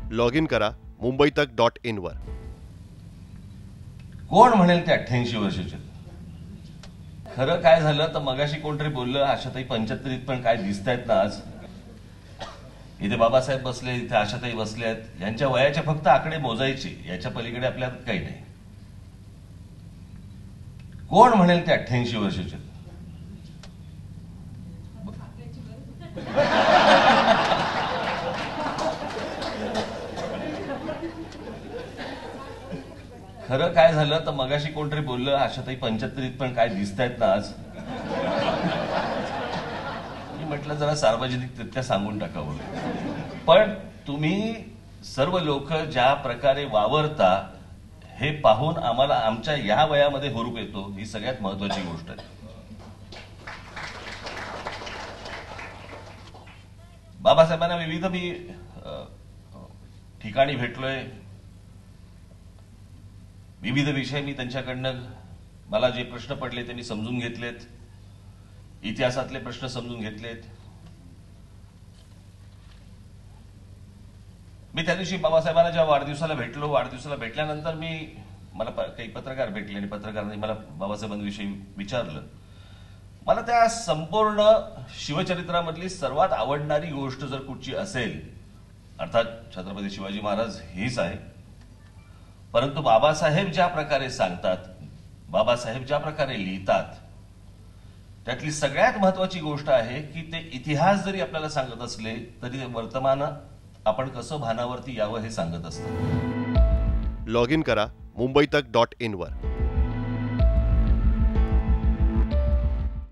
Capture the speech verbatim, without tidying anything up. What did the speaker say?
Log in करा मुंबई तक dot in वर. कोण म्हणेल ते अठ्ठ्याऐंशी वर्षाचे. खरं काय झालं तर मगाशी कोणतरी बोललं आशाताई पंच्याहत्तरीत पण काय दिसतायत ना आज. इथे बाबासाहेब बसले, इथे आशाताई बसले आहेत. यांच्या वयाचे फक्त आकडे मोजायचे, याच्या पलीकडे आपल्यात काही नाही. कोण म्हणेल ते अठ्ठ्याऐंशी वर्षाचे. खरं काय झालं तर मगाशी कोणतरी बोललं आशाताई पंच्याहत्तरीत पण काय दिसतायत ना आज. मी म्हटलं जरा सार्वजनिक सांगून टाकावं. पण तुम्ही सर्व लोक ज्या प्रकारे वावरता हे पाहून आम्हाला आमच्या या वयामध्ये हुरूप येतो, ही सगळ्यात महत्वाची गोष्ट आहे. बाबासाहेबांना विविध मी ठिकाणी भेटलोय, विविध विषय मी त्यांच्याकडनं मला जे प्रश्न पडले ते मी समजून घेतलेत, इतिहासातले प्रश्न समजून घेतलेत. मी त्या दिवशी बाबासाहेबांना जेव्हा वाढदिवसाला भेटलो, वाढदिवसाला भेटल्यानंतर मी मला काही पत्रकार भेटले आणि पत्रकारांनी मला बाबासाहेबांविषयी विचारलं. मला त्या संपूर्ण शिवचरित्रामधली सर्वात आवडणारी गोष्ट जर कुठची असेल, अर्थात छत्रपती शिवाजी महाराज हीच आहे. परंतु बाबासाहेब ज्या प्रकारे सांगतात, बाबासाहेब ज्या प्रकारे लिहितात, त्यातली सगळ्यात महत्वाची गोष्ट आहे की ते इतिहास जरी आपल्याला सांगत असले तरी ते वर्तमान आपण कसं भानावरती यावं हे सांगत असतात. लॉग इन करा मुंबई तक डॉट इन वर.